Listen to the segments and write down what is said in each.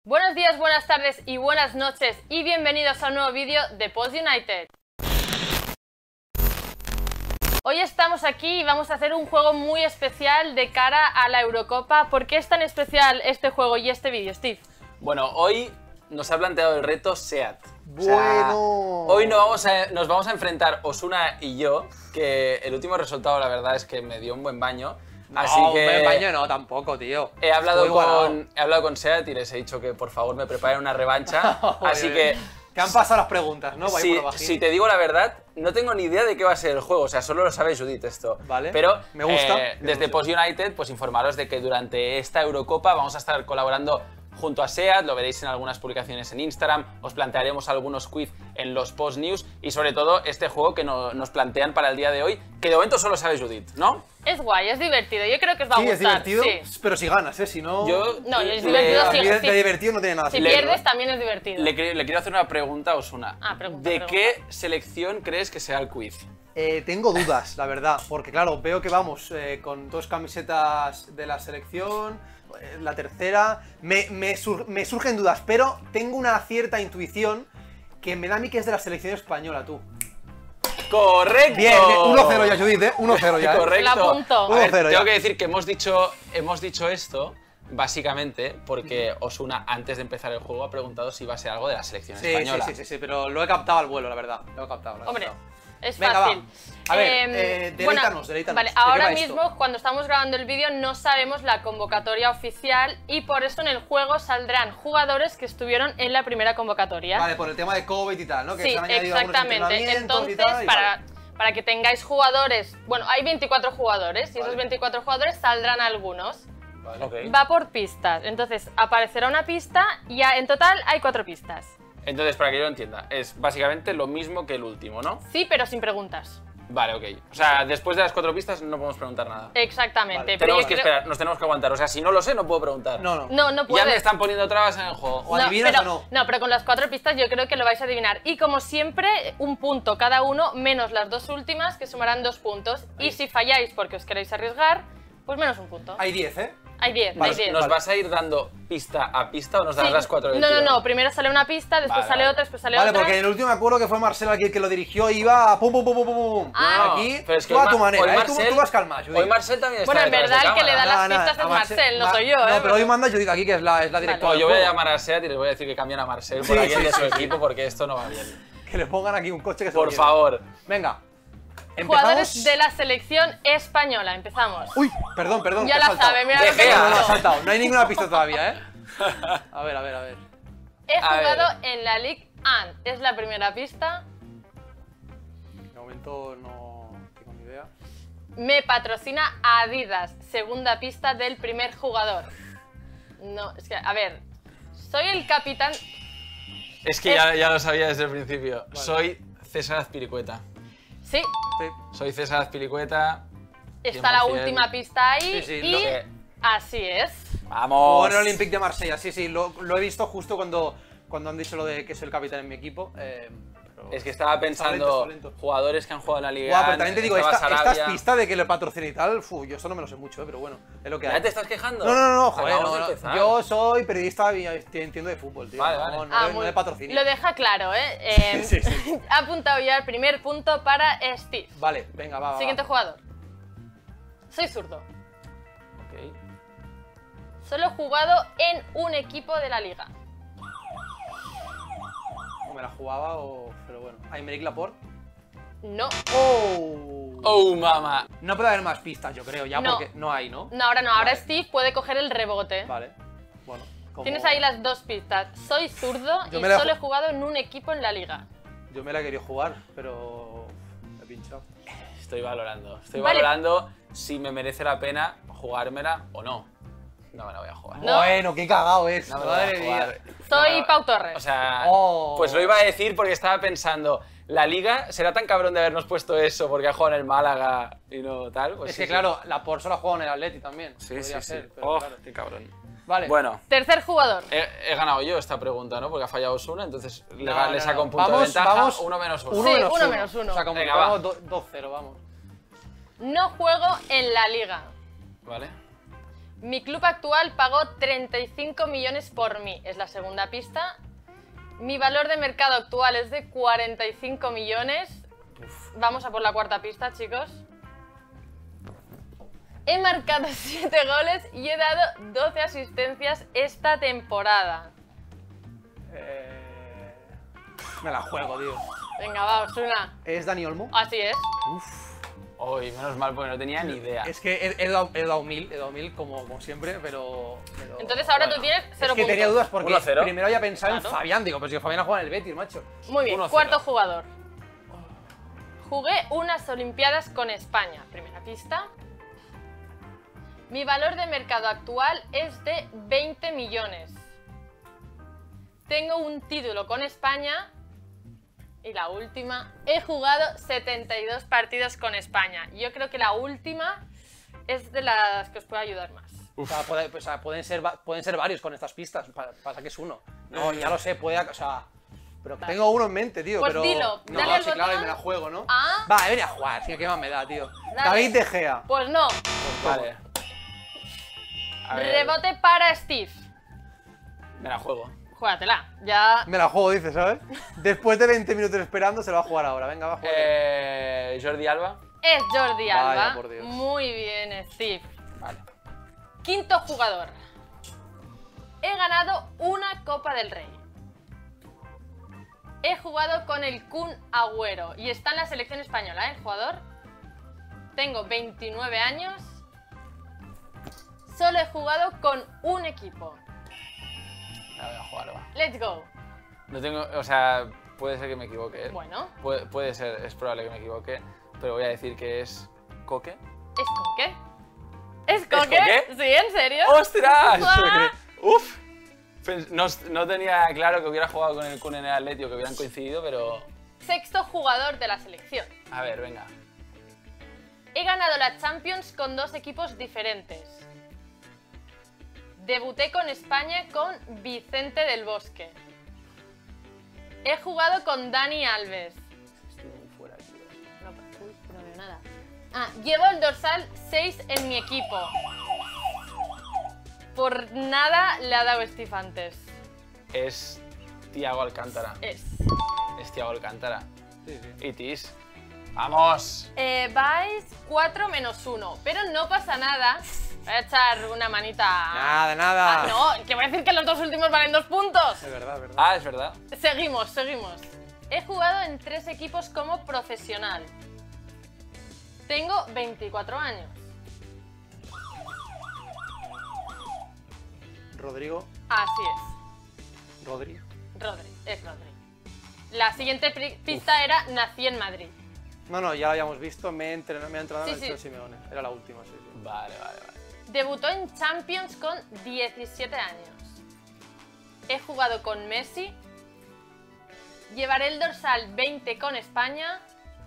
Buenos días, buenas tardes y buenas noches y bienvenidos a un nuevo vídeo de Post United. Hoy estamos aquí y vamos a hacer un juego muy especial de cara a la Eurocopa. ¿Por qué es tan especial este juego y este vídeo, Steve? Bueno, hoy nos ha planteado el reto SEAT. Bueno. Hoy nos vamos a enfrentar Osuna y yo, que el último resultado la verdad es que me dio un buen baño. Así No, que un buen baño no, tampoco, tío. he hablado con SEAT y les he dicho que por favor me preparen una revancha. Así que ¿Qué han pasado las preguntas, no? si te digo la verdad, no tengo ni idea de qué va a ser el juego, o sea, solo lo sabe Judith esto. Vale, pero me gusta. Desde Post United, pues informaros de que durante esta Eurocopa vamos a estar colaborando junto a SEAT, lo veréis en algunas publicaciones en Instagram, os plantearemos algunos quiz en los post news y sobre todo este juego que nos plantean para el día de hoy, que de momento solo sabe Judith, ¿no? Es guay, es divertido, yo creo que os va a Sí, gustar. es divertido, pero si ganas, si no... No, es divertido de divertido no tiene nada. Si pierdes también es divertido. Le quiero hacer una pregunta a Osuna. Pregunta. ¿Qué selección crees que sea el quiz? Tengo dudas, la verdad, porque claro, veo que vamos con dos camisetas de la selección, la tercera, me surgen dudas, pero tengo una cierta intuición que me da a mí que es de la selección española, tú. ¡Correcto! Bien, 1-0 ya, Judith, 1-0 ya. Correcto. La apunto. A ver, 1-0 ya. tengo que decir que hemos dicho esto básicamente porque Osuna, antes de empezar el juego, ha preguntado si iba a ser algo de la selección española. Sí, pero lo he captado al vuelo, la verdad. Hombre, es Venga, fácil. Va. A ver, deleítanos. Vale, ahora mismo, cuando estamos grabando el vídeo, no sabemos la convocatoria oficial y por eso en el juego saldrán jugadores que estuvieron en la primera convocatoria. Vale, por el tema de COVID y tal, ¿no? Que sí, se han añadido exactamente. Entonces, y tal, para que tengáis jugadores, bueno, hay 24 jugadores y esos 24 jugadores saldrán algunos. Vale. Okay. Va por pistas, entonces aparecerá una pista y en total hay 4 pistas. Entonces, para que yo lo entienda, es básicamente lo mismo que el último, ¿no? Sí, pero sin preguntas. Vale, ok. O sea, después de las 4 pistas no podemos preguntar nada. Exactamente. Vale. Pero Tenemos que esperar, nos tenemos que aguantar. O sea, si no lo sé, no puedo preguntar. No. No puedes. Ya me están poniendo trabas en el juego. O adivinas pero, o no. No, pero con las 4 pistas yo creo que lo vais a adivinar. Y como siempre, un punto cada uno, menos las 2 últimas, que sumarán 2 puntos. Y si falláis porque os queréis arriesgar, pues menos un punto. Hay 10, ¿eh? Hay 10, Vale, hay 10. ¿Nos vas a ir dando pista a pista o nos darás Sí. las 4 del tirón? No, primero sale una pista, después sale otra, después sale Vale, otra. porque en el último me acuerdo que fue Marcel aquí el que lo dirigió y iba pum. Ah. Aquí, pero es que tú a tu hoy manera, Marcel- tú vas calma, Judith. Hoy Marcel también está Bueno, en detrás de verdad el que le da cámara. las pistas es Marcel, no soy yo, No, pero hoy manda Judith aquí, que es la directora. No, del yo voy a juego. llamar a SEAT y les voy a decir que cambien a Marcel Sí, por alguien sí, de su sí. equipo porque esto no va bien. Que le pongan aquí un coche que se Por lo lleve. favor. Venga. Jugadores de la selección española, empezamos. Uy, perdón. Ya que he la saltado. sabe, mira De lo que Gea. No, he ha dicho. saltado. No hay ninguna pista todavía, ¿eh? A ver. He A ver. jugado en la Ligue 1, es la primera pista. De momento no tengo ni idea. Me patrocina Adidas, segunda pista del primer jugador. No, es que, a ver, soy el capitán... Es que ya lo sabía desde el principio. Soy César Azpilicueta. Sí, Sí. Soy César Azpilicueta. está la 100%. última pista ahí Sí, y lo que- así es. ¡Vamos! O en el Olympique de Marsella, sí, lo he visto justo cuando han dicho lo de que soy el capitán en mi equipo. Pero Es que estaba pensando Está lento. jugadores que han jugado en la Liga. Guau, pero también te digo, estaba estas Sarabia. pistas de que le patrocina y tal, yo eso no me lo sé mucho, pero bueno, es lo que ¿Ya hay. te estás quejando? No, joder, Acabamos de no. empezar. Yo soy periodista y entiendo de fútbol, tío. Vale, no, vale. no de patrocinio. Lo deja claro, ¿eh? Sí. Ha apuntado ya el primer punto para Steve. Vale, venga, va. Siguiente jugador. Soy zurdo. Ok. Solo he jugado en un equipo de la liga. O me la jugaba pero bueno. Aymeric Laporte. No. ¡Oh, mamá! No puede haber más pistas, yo creo, ya, No. porque no hay, ¿no? No, ahora no. Ahora Vale. Steve puede coger el rebote. Vale, bueno. Tienes ahí las 2 pistas. Soy zurdo Yo y me la solo ju- he jugado en un equipo en la liga. Yo me la he querido jugar, pero me he pinchado. Estoy valorando. Estoy Vale. valorando si me merece la pena jugármela o no. No me la voy a jugar. ¿No? Bueno, qué cagado es. No me la voy a Madre jugar. mía. Soy No, Pau Torres. O sea, Oh. pues lo iba a decir porque estaba pensando, la Liga será tan cabrón de habernos puesto eso porque ha jugado en el Málaga y no tal. Pues Es sí, que sí. claro, Laporte solo ha jugado en el Atleti también. Sí, podría sí, ser, sí. pero Oh, claro. qué cabrón. Vale. Bueno, Tercer jugador. he ganado yo esta pregunta, ¿no? Porque ha fallado Osuna, entonces le No, saco no. un punto de Vamos, ventaja. vamos. 1 menos 1. Sí, uno menos uno. O sea, como Venga, que va. vamos 2-0, vamos. No juego en la liga. ¿Vale? Mi club actual pagó 35 millones por mí. Es la segunda pista. Mi valor de mercado actual es de 45 millones. Vamos a por la cuarta pista, chicos. He marcado 7 goles y he dado 12 asistencias esta temporada. Me la juego, tío. Venga, va, Osuna. ¿Es Dani Olmo? Así es. Uy, menos mal porque no tenía ni idea. Es que he dado mil como siempre, pero... Entonces ahora bueno. tú tienes 0 Es que puntos. tenía dudas porque 1-0. primero había pensado en Claro. Fabián. Digo, pues si Fabián ha jugado en el Betis, macho. Muy bien, 1-0. cuarto jugador. Jugué unas Olimpiadas con España. Primera pista. Mi valor de mercado actual es de 20 millones. Tengo un título con España. Y la última, he jugado 72 partidos con España. Yo creo que la última es de las que os puede ayudar más. O sea, pueden ser varios con estas pistas. Pasa que es uno. No, ya lo sé, o sea... Pero Vale. tengo uno en mente, tío, Pues pero... dilo, no, dale al sí, claro, y botón. me la juego, ¿no? Ah. Va, ven a jugar, sí, ¿qué más me da, tío? Dale. David De Gea. Pues no. Vale. A ver, Rebote para Steve. me la juego. Júgatela. Ya. Me la juego, dice, ¿sabes? Después de 20 minutos esperando, se lo va a jugar ahora. Venga, va a jugar. Jordi Alba. Es Jordi Vaya, Alba. por Dios. Muy bien, Steve. Vale. Quinto jugador. He ganado una Copa del Rey. He jugado con el Kun Agüero y está en la selección española, ¿eh? El jugador. Tengo 29 años. Solo he jugado con un equipo. La voy a jugar, va. Let's go. No tengo, o sea, puede ser que me equivoque. Bueno, Puede ser, es probable que me equivoque, pero voy a decir que es Coque. ¿es Coque? ¿Es Coque? Coque? Sí, ¿en serio? ¡Ostras! Ah. ¡Uf! No tenía claro que hubiera jugado con el Kun en el Atlético, que hubieran coincidido, pero... Sexto jugador de la selección. A ver, venga. He ganado la Champions con 2 equipos diferentes. Debuté con España con Vicente del Bosque. He jugado con Dani Alves. Estoy muy fuera, tío. No, uy, no veo nada. Ah, llevo el dorsal 6 en mi equipo. Por nada le ha dado Steve antes. Es Thiago Alcántara. Es. Es Thiago Alcántara. Sí, sí. Itis. ¡Vamos! Vais 4 menos 1, pero no pasa nada. Voy a echar una manita. Nada, nada. Ah, no, que voy a decir que los 2 últimos valen 2 puntos. Es verdad, es verdad. Ah, es verdad. Seguimos. He jugado en 3 equipos como profesional. Tengo 24 años. Rodrigo. Así es. Rodri. Rodri. La siguiente pista era nací en Madrid. No, ya lo habíamos visto. Me ha entrenado Sí, en el sí. Cholo Simeone. Era la última, sí, sí. Vale. Debutó en Champions con 17 años. He jugado con Messi. Llevaré el dorsal 20 con España.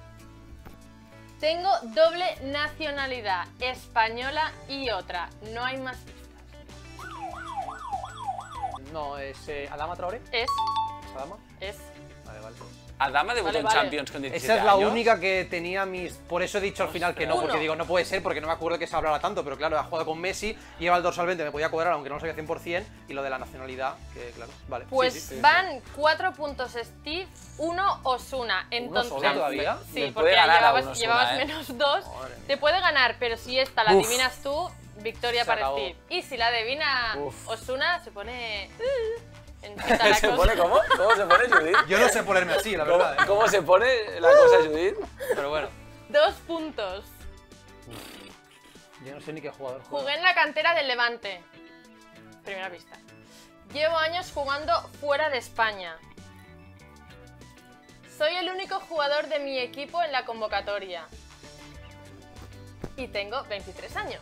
Tengo doble nacionalidad, española y otra. No hay más pistas. No, es Adama Traoré. Es. ¿Es Adama? Vale, vale. Adama debutó Vale, en vale. Champions con 17 Esa es la años. única que tenía mis... Por eso he dicho al final que no, porque Uno. digo, no puede ser, porque no me acuerdo que se hablara tanto, pero claro, ha jugado con Messi, lleva el dorsal 20, me podía cuadrar, aunque no lo sabía 100%, y lo de la nacionalidad, que claro, vale. Pues Sí, sí, sí. van 4 puntos Steve, 1 Osuna. Entonces, solo todavía? Sí, Me porque puede ganar a un llevabas, Osuna, llevabas ¿eh? menos 2. Madre mía. Te puede ganar, pero si esta la Uf. adivinas tú, victoria Se para acabó. Steve. Y si la adivina Uf. Osuna, se pone... en tita la ¿Se cosa. pone cómo? ¿Cómo se pone, Judith? Yo no sé ponerme así, la verdad. ¿Cómo se pone la cosa, Judith? Pero bueno, 2 puntos. yo no sé ni qué jugador juega. Jugué en la cantera del Levante. Primera pista. Llevo años jugando fuera de España. Soy el único jugador de mi equipo en la convocatoria. Y tengo 23 años.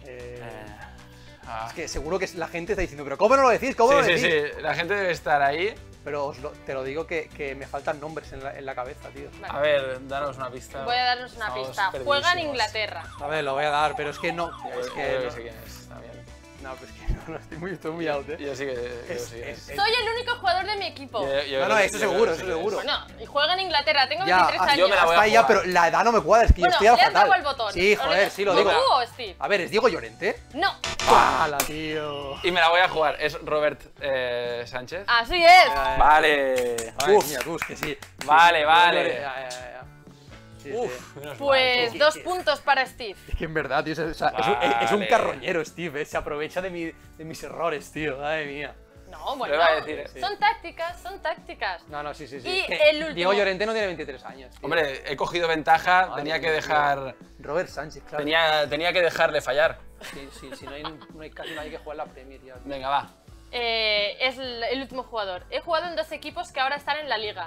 Ah. Es que seguro que la gente está diciendo, pero ¿cómo no lo decís? ¿Cómo no lo Sí, decís? sí, la gente debe estar ahí. Pero te lo digo que me faltan nombres en la cabeza, tío. Vale. A ver, danos una pista. Voy a darnos una Estamos pista. perdidísimos. Juega en Inglaterra. A ver, lo voy a dar, pero es que no. Es Creo que que sé quién es también. No, pues que no, estoy muy out, Yo sí que sí. Soy el único jugador de mi equipo. No, eso seguro, eso seguro. Bueno, y juega en Inglaterra, tengo Ya, 23 años. yo me la voy a Hasta ahí ya, jugar. pero la edad no me cuadra, es que Bueno, yo estoy ¿le a has dado fatal. al botón? Sí, joder, sí, lo ¿Tú digo. o Steve? A ver, ¿es Diego Llorente? No, ¡Hala, tío! Y me la voy a jugar. Es Robert Sánchez. así es. Vale. Madre mía, tú, es que sí. Vale, Sí, vale. ya. Sí, sí. Uf, menos Pues Sí, 2 sí. puntos para Steve. Es que en verdad, tío, es un Vale. carroñero, Steve, se aprovecha de mis errores, tío, madre mía. No, Lo bueno, iba a decir, sí. son tácticas, son tácticas. No, sí. Y Es que el último. Diego Llorente no tiene 23 años, tío. Hombre, he cogido ventaja, Madre tenía que mía, dejar. Robert Sánchez, claro. Tenía que dejarle fallar. Sí, no hay casi nadie que juegue en la Premier ya. Venga, va. Es el último jugador. He jugado en 2 equipos que ahora están en la liga.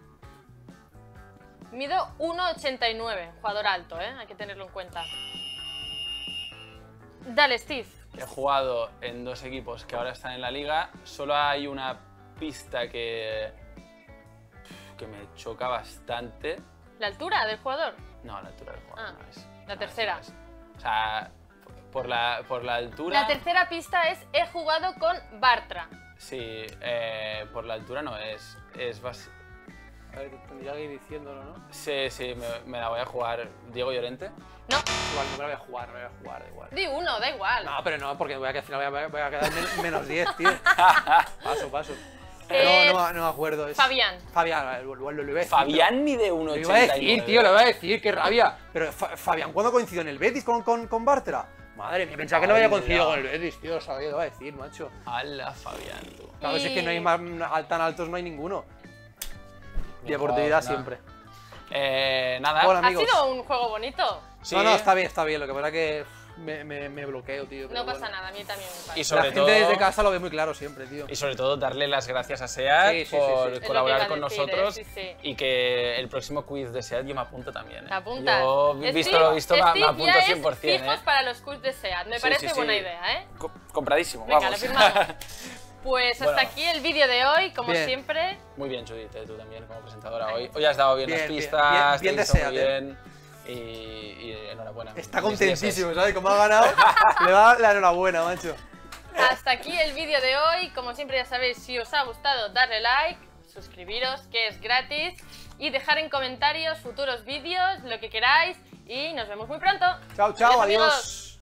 Mido 1,89, jugador alto, hay que tenerlo en cuenta. Dale, Steve. He jugado en 2 equipos que ahora están en la liga. Solo hay una pista que me choca bastante. ¿La altura del jugador? No, la altura del jugador Ah, no es. la No, tercera. no es. O sea, por la altura. La tercera pista es he jugado con Bartra. Sí, por la altura no es. A ver, tendría que ir diciéndolo, ¿no? Sí, me la voy a jugar. ¿Diego Llorente? No, Igual no me la voy a jugar, da igual. di uno, da igual. No, pero no, porque al final voy a quedar menos 10, tío. Paso. No me acuerdo. Es Fabián. Fabián, lo iba a decir. Fabián ni de Lo iba a 1,89. decir, tío, lo iba a decir, qué rabia. Pero Fabián, ¿cuándo coincidió en el Betis con Bartra? Madre mía, pensaba que no había Hala. coincidido con el Betis, tío, sabía, lo iba a decir, macho. ¡Hala, Fabián, tú! Claro, si es que no hay Y- más tan altos, no hay ninguno. Bien Deportividad jugado, siempre. Nada. Hola, Ha amigos. sido un juego bonito. Sí, No, está bien, lo que pasa es que me bloqueo, tío. pero No pasa bueno. nada, a mí también me Y pasa. sobre La gente todo- desde casa lo ve muy claro siempre, tío. Y sobre todo darle las gracias a SEAT Sí, sí, por sí, sí. Es lo que colaborar iba a con decir, nosotros sí. y que el próximo quiz de SEAT yo me apunto también. ¿Te apuntas? Yo, visto lo visto, me Steve apunto ya 100%. es fijos para los quiz de SEAT. Me Sí, parece sí, buena sí. idea, ¿eh? Compradísimo, Venga, vamos. lo firmamos. Pues hasta Bueno. aquí el vídeo de hoy, como Bien. siempre. Muy bien, Judith, tú también como presentadora Ay. hoy. Hoy has dado bien, Bien, las bien, pistas, bien te he visto de muy SEAT, bien. Y enhorabuena. Está Mis dieces. contentísimo, ¿sabes? Como ha ganado, le va la enhorabuena, macho. Hasta aquí el vídeo de hoy. Como siempre ya sabéis, si os ha gustado, darle like, suscribiros, que es gratis, y dejar en comentarios futuros vídeos, lo que queráis, y nos vemos muy pronto. Chao, Adiós, amigos. adiós.